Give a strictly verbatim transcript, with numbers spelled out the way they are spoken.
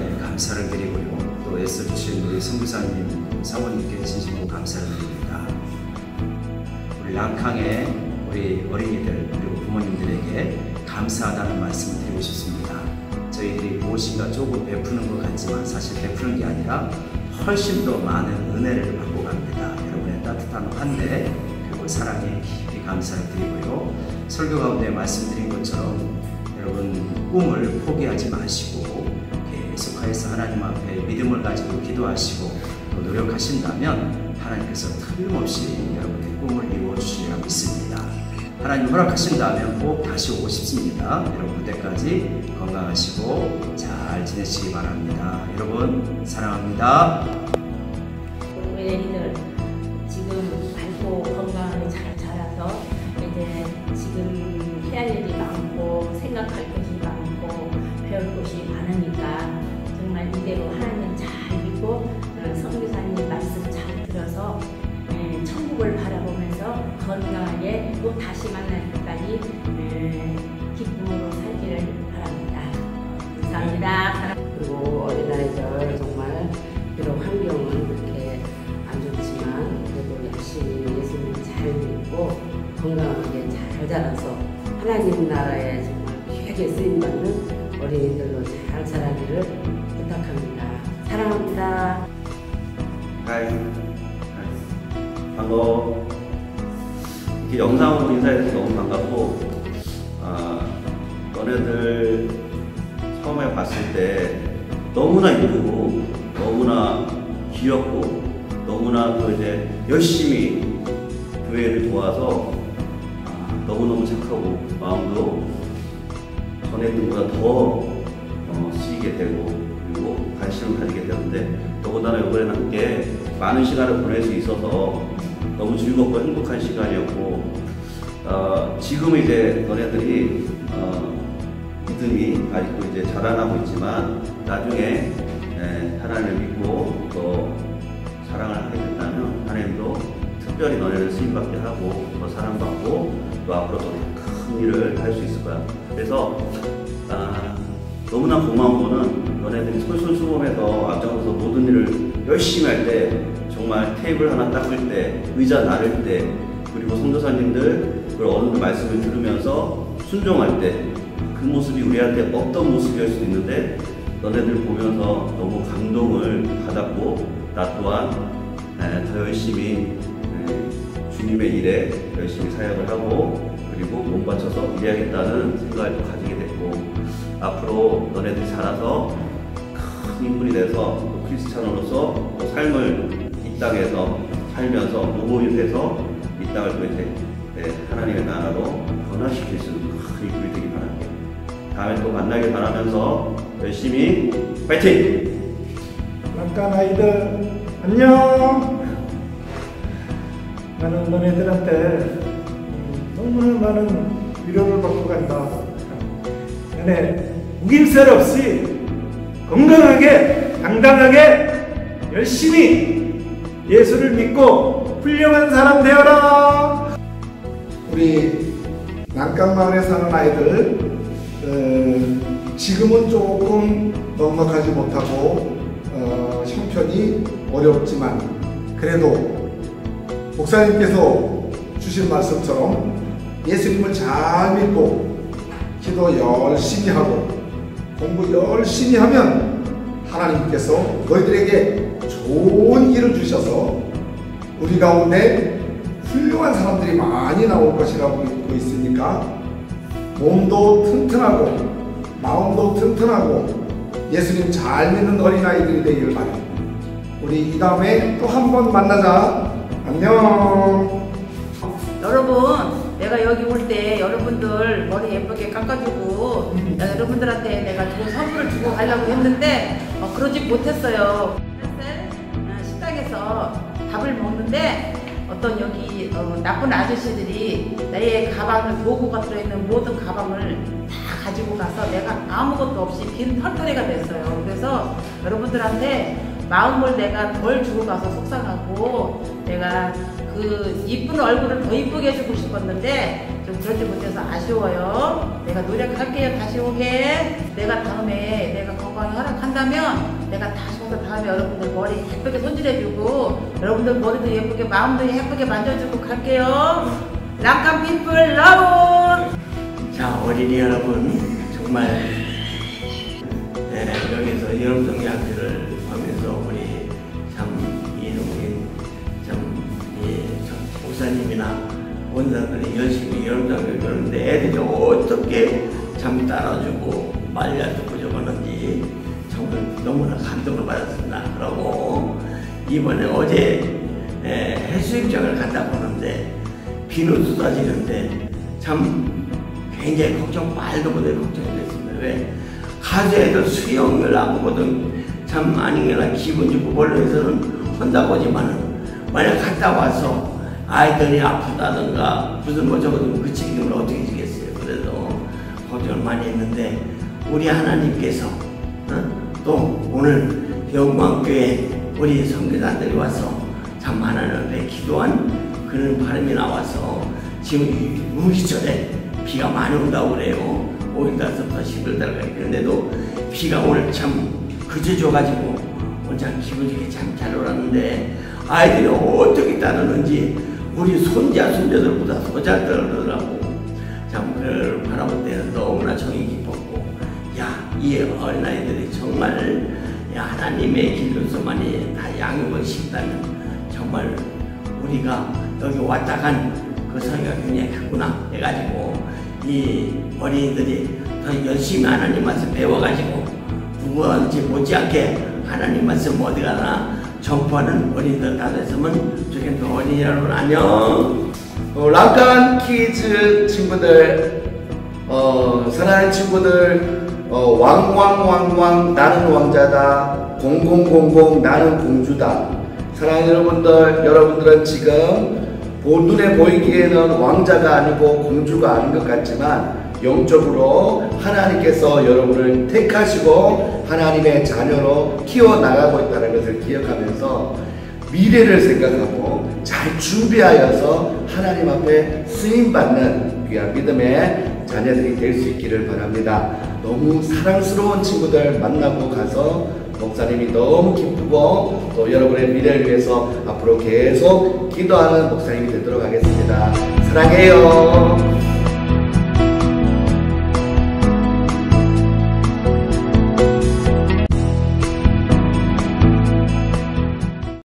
은혜에 감사를 드리고요. 또 애써주신 우리 선교사님, 사모님께 진심으로 감사를 드립니다. 우리 랑캉의 우리 어린이들 그리고 부모님들에게 감사하다는 말씀을 드리고 싶습니다. 저희들이 무엇인가 조금 베푸는 것 같지만 사실 베푸는 게 아니라 훨씬 더 많은 은혜를 받고 갑니다. 여러분의 따뜻한 환대 그리고 사랑에 깊이 감사를 드리고요. 설교 가운데 말씀드린 것처럼 여러분 꿈을 포기하지 마시고 계속해서 하나님 앞에 믿음을 가지고 기도하시고 또 노력하신다면 하나님께서 틀림없이 여러분의 꿈을 이루어주시리라 믿습니다. 하나님 허락하신다면 꼭 다시 오고 싶습니다. 여러분 그때까지 건강하시고 잘 지내시기 바랍니다. 여러분 사랑합니다. 우리 애기들 지금 밝고 건강하게 잘 자라서 이제 지금 해야 할 일이 많고 생각할 것이 많고 배울 것이 많으니까 정말 이대로 하나님 잘 믿고 선교사님 말씀 잘 들어서 천국을 바라보면서 건강하게 또 다시 만날 때까지 기쁨으로 살기를 바랍니다. 감사합니다. 그리고 어린아이들 정말 비록 환경은 그렇게 안 좋지만 그래도 열심히 예수님 잘 믿고 건강하게 잘 자라서 하나님 나라에 정말 귀하게 쓰임받는 어린이들로 잘 자라기를 부탁합니다. 사랑합니다. 하이. 반가워. 이렇게 영상으로 인사해서 너무 반갑고, 아, 너네들 처음에 봤을 때 너무나 이쁘고 너무나 귀엽고 너무나 또 이제 열심히 교회를 도와서 아, 너무너무 착하고 마음도 전했던 것보다 더 어, 쓰이게 되고 그리고 관심을 가지게 되는데 더군다나 이번에는 함께 많은 시간을 보낼 수 있어서 너무 즐겁고 행복한 시간이었고 어, 지금 이제 너네들이 어, 믿음이 아직도 이제 자라나고 있지만 나중에 에, 하나님을 믿고 또 사랑을 하게 된다면 하나님도 특별히 너네를 쓰임받게 하고 더 사랑받고 또 앞으로 더 큰 일을 할 수 있을 거야. 그래서 아, 너무나 고마운 거는 너네들이 솔솔수범해서 앞장서서 모든 일을 열심히 할 때 정말 테이블 하나 닦을 때 의자 나를 때 그리고 선교사님들 그리고 어른들 말씀을 들으면서 순종할 때 그 모습이 우리한테 없던 모습일 수도 있는데 너네들 보면서 너무 감동을 받았고 나 또한 에, 더 열심히 에, 주님의 일에 열심히 사역을 하고 그리고 몸 바쳐서 일해야겠다는 생각을 또 가지게 됐고 앞으로 너네들이 자라서 큰 인물이 돼서 또 크리스찬으로서 또 삶을 이 땅에서 살면서 노모이 돼서 이 땅을 또 이제 네, 하나님의 나라로 변화시킬 수 있는 큰 인물이 되기 바랍니다. 다음에 또 만나길 바라면서 열심히 파이팅! 랑깐 아이들 안녕! 나는 너네들한테 너무나 많은 위로를 받고 간다. 너네 우김살 없이 건강하게 당당하게 열심히 예수를 믿고 훌륭한 사람 되어라. 우리 난강마을에 사는 아이들 어, 지금은 조금 넉넉하지 못하고 어, 형편이 어렵지만 그래도 목사님께서 주신 말씀처럼 예수님을 잘 믿고 기도 열심히 하고 공부 열심히 하면 하나님께서 너희들에게 좋은 일을 주셔서 우리 가운데 훌륭한 사람들이 많이 나올 것이라고 믿고 있으니까 몸도 튼튼하고 마음도 튼튼하고 예수님 잘 믿는 어린아이들이 되기를 바랍니다. 우리 이 다음에 또 한 번 만나자. 안녕. 여러분 내가 여기 올 때 여러분들 머리 예쁘게 깎아주고 여러분들한테 내가 좋은 선물을 주고 가려고 했는데 어, 그러지 못했어요. 식당에서 밥을 먹는데 어떤 여기 어, 나쁜 아저씨들이 내 가방을 도구가 들어있는 모든 가방을 다 가지고 가서 내가 아무것도 없이 빈 털터리가 됐어요. 그래서 여러분들한테 마음을 내가 덜 주고 가서 속상하고 내가 그 이쁜 얼굴을 더 이쁘게 해주고 싶었는데 좀 그렇지 못해서 아쉬워요. 내가 노력할게요. 다시 오게. 내가 다음에 내가 건강히 허락한 한다면 내가 다시 와서 다음에 여러분들 머리 예쁘게 손질해주고 여러분들 머리도 예쁘게 마음도 예쁘게 만져주고 갈게요. 랑캄 피플 러브. 자, 어린이 여러분, 정말 네, 여기서 여름성경학교를 하면서 우리 참 이동진 참 예, 목사님이나 원사들이 열심히 여름성경 그러는데 애들이 어떻게 참 따라주고 말려주고 적었는지 정말 너무나 감동을 받았습니다. 그러고 이번에 어제 에, 해수욕장을 갔다 보는데 비는 쏟아지는데 참 굉장히 걱정, 말도 못해 걱정이 됐습니다. 왜? 가수 애들 수영을 하고거든 참 아니거나 기분 좋고 본론에서는 한다고 하지만은 만약 갔다 와서 아이들이 아프다든가 무슨 뭐 저거든 그 책임을 어떻게 지겠어요. 그래서 걱정을 많이 했는데 우리 하나님께서 어? 또 오늘 영광교회 우리 선교사들이 와서 참 하나님 앞에 기도한 그런 바람이 나와서 지금 이 무기절에 비가 많이 온다고 그래요. 오일달서부터 십일달 가기 그런데도 비가 오늘 참 그쳐줘가지고 오늘 참 기분 좋게 참 잘 놀았는데 아이들이 어떻게 따르는지 우리 손자 손자들보다 더 잘 따르더라고. 참 그걸 바라볼 때는 너무나 정이 깊었고 야, 이 어린아이들이 정말 야, 하나님의 길로서만이 다 양육을 시킨다면 정말 우리가 여기 왔다 간 그 성의가 굉장히 크구나 해가지고 이 어린이들이 더 열심히 하나님 말씀 배워가지고 누구한테 못지않게 하나님 말씀 어디 가나 전파하는 어린이들 다 됐으면 좋겠는 어린이 여러분 안녕. 어, 랑캄 키즈 친구들, 어, 사랑하는 친구들, 어, 왕왕왕왕 나는 왕자다, 공공공공 나는 공주다. 사랑하는 여러분들, 여러분들은 지금 눈에 보이기에는 왕자가 아니고 공주가 아닌 것 같지만 영적으로 하나님께서 여러분을 택하시고 하나님의 자녀로 키워나가고 있다는 것을 기억하면서 미래를 생각하고 잘 준비하여서 하나님 앞에 쓰임받는 귀한 믿음의 자녀들이 될 수 있기를 바랍니다. 너무 사랑스러운 친구들 만나고 가서 목사님이 너무 기쁘고 또 여러분의 미래를 위해서 앞으로 계속 기도하는 목사님이 되도록 하겠습니다. 사랑해요.